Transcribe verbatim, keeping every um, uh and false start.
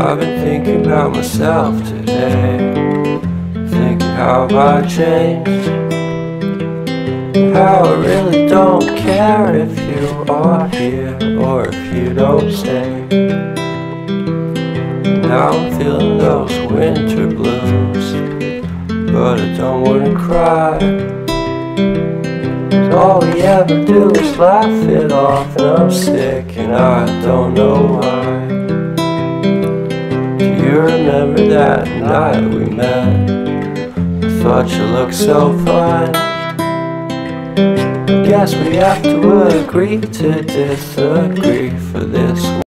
I've been thinking about myself today, thinking how have I changed, how I really don't care if you are here or if you don't stay. Now I'm feeling those winter blues, but I don't wanna cry. All we ever do is laugh it off, and I'm sick and I don't know why. Do you remember that night we met? I thought you looked so fine. Guess we have to agree to disagree for this